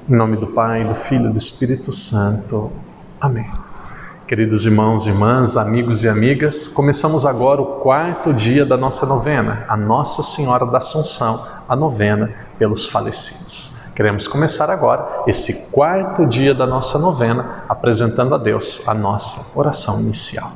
Em nome do Pai, do Filho e do Espírito Santo. Amém. Queridos irmãos e irmãs, amigos e amigas, começamos agora o 4º dia da nossa novena, a Nossa Senhora da Assunção, a novena pelos falecidos. Queremos começar agora esse 4º dia da nossa novena, apresentando a Deus a nossa oração inicial.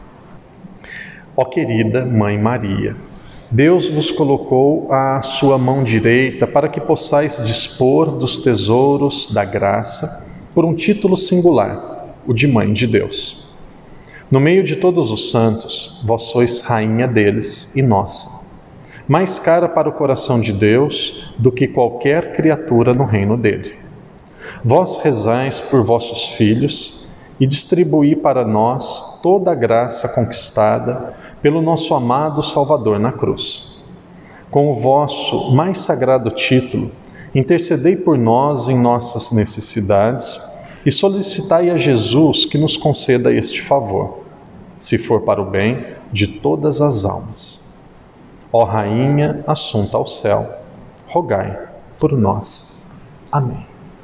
Ó querida Mãe Maria, Deus vos colocou à sua mão direita para que possais dispor dos tesouros da graça por um título singular, o de Mãe de Deus. No meio de todos os santos, vós sois rainha deles e nossa, mais cara para o coração de Deus do que qualquer criatura no reino dele. Vós rezais por vossos filhos e distribuí para nós toda a graça conquistada pelo nosso amado Salvador na cruz. Com o vosso mais sagrado título, intercedei por nós em nossas necessidades e solicitai a Jesus que nos conceda este favor, se for para o bem de todas as almas. Ó Rainha assunta ao céu, rogai por nós. Amém.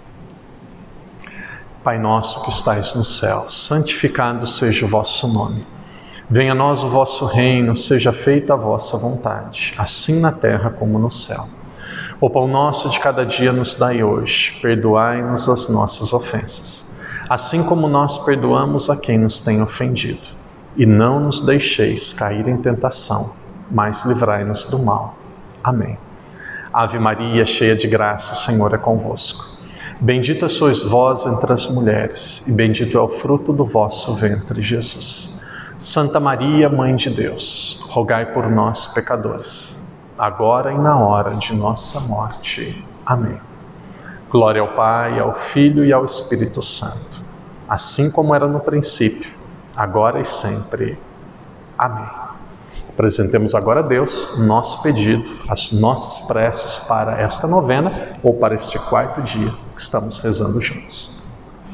Pai nosso que estais no céu, santificado seja o vosso nome. Venha a nós o vosso reino, seja feita a vossa vontade, assim na terra como no céu. O pão nosso de cada dia nos dai hoje, perdoai-nos as nossas ofensas, assim como nós perdoamos a quem nos tem ofendido. E não nos deixeis cair em tentação, mas livrai-nos do mal. Amém. Ave Maria, cheia de graça, o Senhor é convosco. Bendita sois vós entre as mulheres, e bendito é o fruto do vosso ventre, Jesus. Santa Maria, Mãe de Deus, rogai por nós, pecadores, agora e na hora de nossa morte. Amém. Glória ao Pai, ao Filho e ao Espírito Santo, assim como era no princípio, agora e sempre. Amém. Apresentemos agora a Deus o nosso pedido, as nossas preces para esta novena ou para este 4º dia que estamos rezando juntos.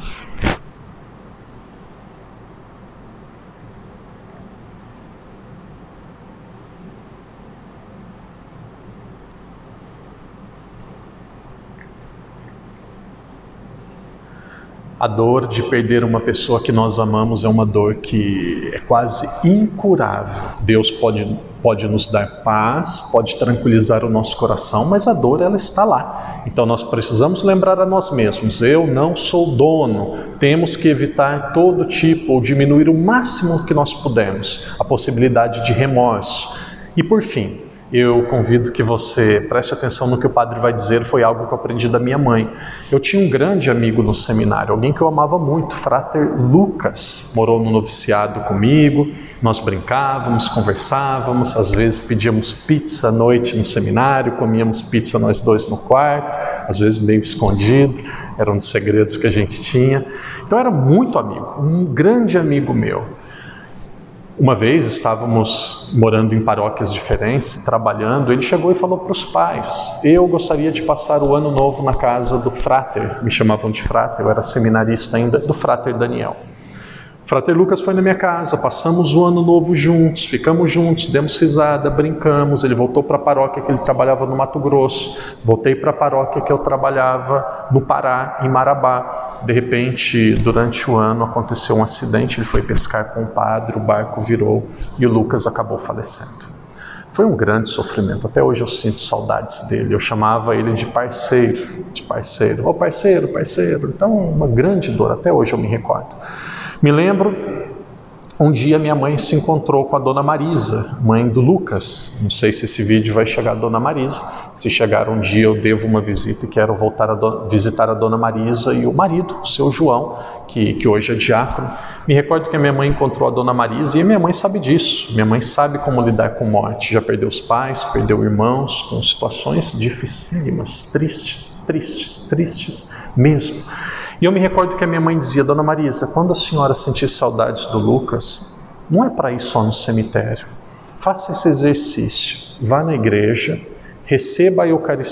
A dor de perder uma pessoa que nós amamos é uma dor que é quase incurável. Deus pode nos dar paz, pode tranquilizar o nosso coração, mas a dor ela está lá. Então nós precisamos lembrar a nós mesmos, eu não sou dono. Temos que evitar todo tipo ou diminuir o máximo que nós pudermos a possibilidade de remorso. E por fim, eu convido que você preste atenção no que o padre vai dizer, foi algo que eu aprendi da minha mãe. Eu tinha um grande amigo no seminário, alguém que eu amava muito, Frater Lucas, morou no noviciado comigo, nós brincávamos, conversávamos, às vezes pedíamos pizza à noite no seminário, comíamos pizza nós dois no quarto, às vezes meio escondido, era um dos segredos que a gente tinha. Então era muito amigo, um grande amigo meu. Uma vez estávamos morando em paróquias diferentes, trabalhando, ele chegou e falou para os pais, eu gostaria de passar o ano novo na casa do Frater, me chamavam de Frater, eu era seminarista ainda, do Frater Daniel. Frater Lucas foi na minha casa, passamos o ano novo juntos, ficamos juntos, demos risada, brincamos, ele voltou para a paróquia que ele trabalhava no Mato Grosso, voltei para a paróquia que eu trabalhava no Pará, em Marabá. De repente, durante o ano, aconteceu um acidente, ele foi pescar com o padre, o barco virou e o Lucas acabou falecendo. Foi um grande sofrimento, até hoje eu sinto saudades dele, eu chamava ele de parceiro, ô parceiro, então uma grande dor, até hoje eu me recordo. Me lembro, um dia minha mãe se encontrou com a Dona Marisa, mãe do Lucas. Não sei se esse vídeo vai chegar a Dona Marisa. Se chegar um dia eu devo uma visita e quero voltar a visitar a Dona Marisa e o marido, o seu João, que hoje é diácono. Me recordo que a minha mãe encontrou a Dona Marisa e a minha mãe sabe disso. Minha mãe sabe como lidar com morte. Já perdeu os pais, perdeu irmãos, com situações dificílimas, tristes mesmo. E eu me recordo que a minha mãe dizia, Dona Marisa, quando a senhora sentir saudades do Lucas, não é para ir só no cemitério. Faça esse exercício, vá na igreja, receba a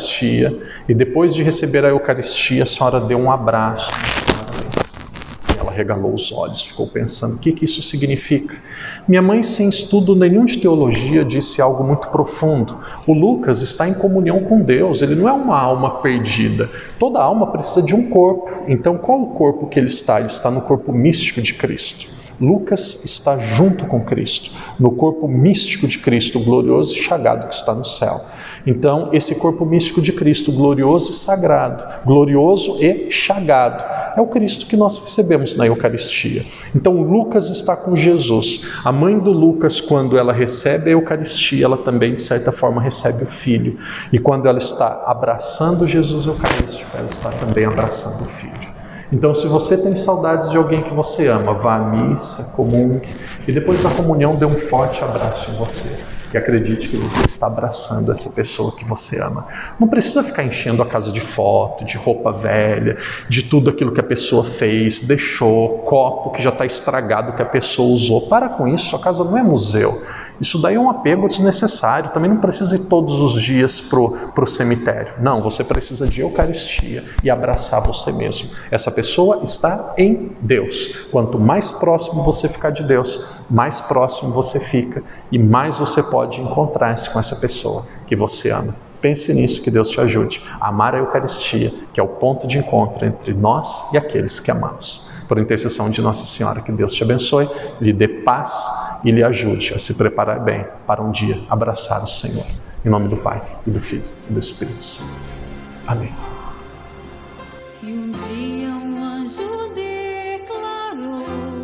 Eucaristia e depois de receber a Eucaristia, a senhora dê um abraço. E ela arregalou os olhos, ficou pensando, o que isso significa? Minha mãe, sem estudo nenhum de teologia, disse algo muito profundo. O Lucas está em comunhão com Deus, ele não é uma alma perdida. Toda alma precisa de um corpo. Então, qual o corpo que ele está? Ele está no corpo místico de Cristo. Lucas está junto com Cristo, no corpo místico de Cristo, glorioso e chagado que está no céu. Então, esse corpo místico de Cristo, glorioso e sagrado, glorioso e chagado, é o Cristo que nós recebemos na Eucaristia. Então, Lucas está com Jesus. A mãe do Lucas, quando ela recebe a Eucaristia, ela também, de certa forma, recebe o Filho. E quando ela está abraçando Jesus Eucarístico, ela está também abraçando o Filho. Então, se você tem saudades de alguém que você ama, vá à missa, comungue, e depois da comunhão dê um forte abraço em você. E acredite que você está abraçando essa pessoa que você ama. Não precisa ficar enchendo a casa de foto, de roupa velha, de tudo aquilo que a pessoa fez, deixou, copo que já está estragado que a pessoa usou. Para com isso, sua casa não é museu. Isso daí é um apego desnecessário. Também não precisa ir todos os dias para o cemitério. Não, você precisa de Eucaristia e abraçar você mesmo. Essa pessoa está em Deus. Quanto mais próximo você ficar de Deus, mais próximo você fica e mais você pode encontrar-se com essa pessoa que você ama. Pense nisso, que Deus te ajude a amar a Eucaristia, que é o ponto de encontro entre nós e aqueles que amamos. Por intercessão de Nossa Senhora, que Deus te abençoe, lhe dê paz e lhe ajude a se preparar bem para um dia abraçar o Senhor. Em nome do Pai, e do Filho, e do Espírito Santo. Amém. Se um dia um anjo declarou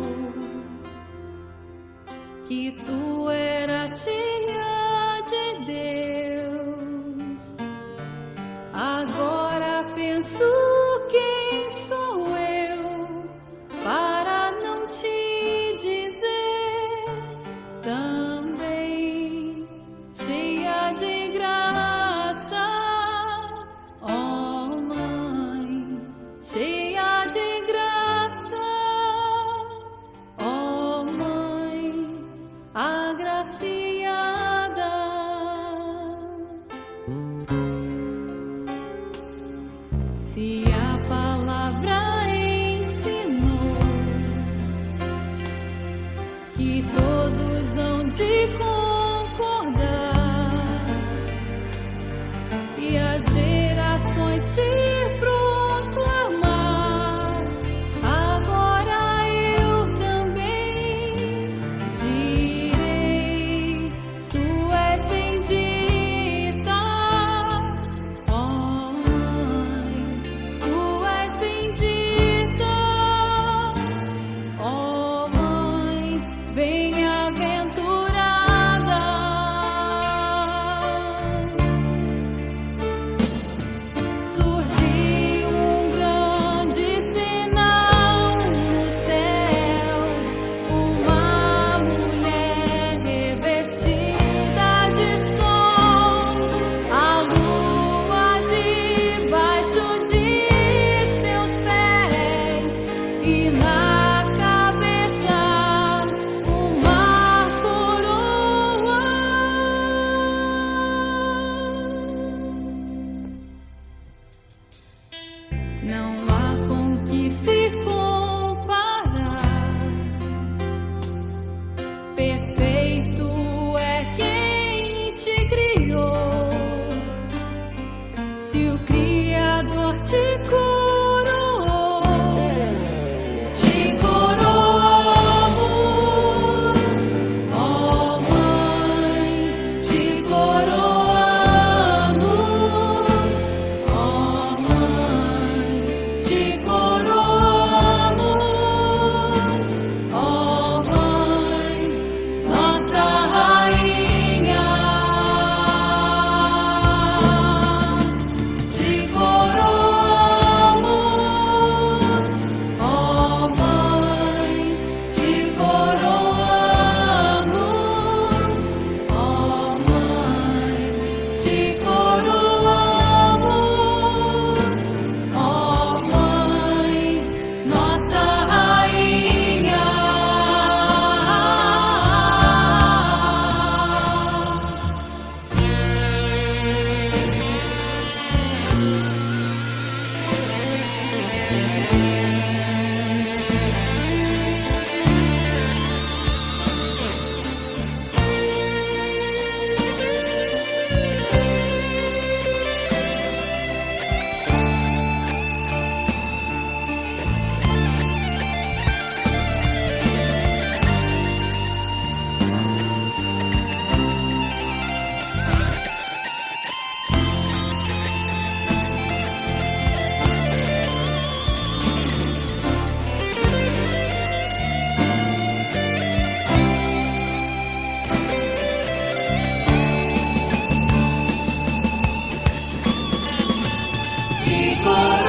que tu eras cheia de Deus, agora penso quem sou eu para não te dizer também cheia de graça, ó Mãe, cheia de graça, ó Mãe, agraciada. Se a palavra ensinou que todos hão de concordar e as gerações te proclamar, agora eu também direi: tu és bendita, ó Mãe, tu és bendita, ó Mãe, bem-aventurada. Surgiu um grande sinal no céu, uma mulher revestida de sol, a lua debaixo de seus pés e na cabeça uma coroa. Não há com que se comparar. Perfeito é quem te criou. Se o Criador te coroou, te coroamos, ó Mãe, te coroamos, ó Mãe, te coroa.